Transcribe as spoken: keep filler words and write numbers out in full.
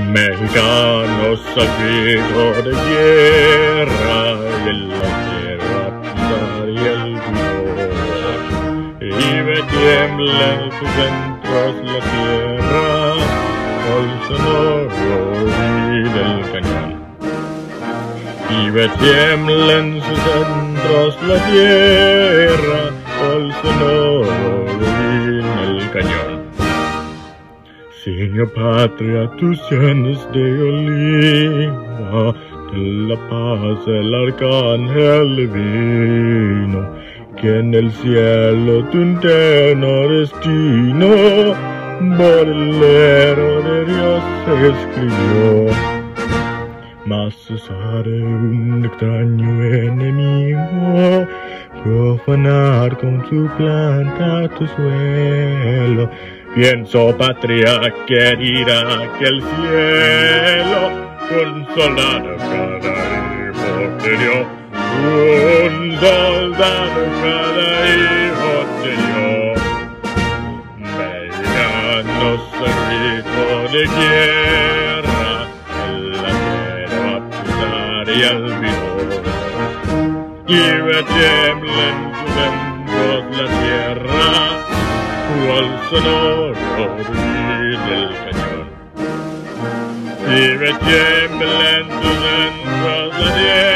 Mexicanos al grito de guerra, y en la tierra pisar y el vigor, y ve tiembla en sus centros la tierra, al sonoro ruido del cañón. Y ve tiembla en sus centros la tierra, al sonoro ruido del cañón. Sigue patria tus llanos de oliva, de la paz el arcángel divino, que en el cielo tu interno destino, barilero de Dios se escribió. Mas osare un extraño enemigo profanar con su planta tu suelo. Pienso, patria querida, que el cielo un soldado cada hijo te dio, un soldado cada hijo te dio. Mexicanos al grito de guerra, en la tierra a pisar y al vigor, y ve tiembla en sus centros la tierra, al sonoro ruido del cañón. Y ve tiembla en tus centros la tierra,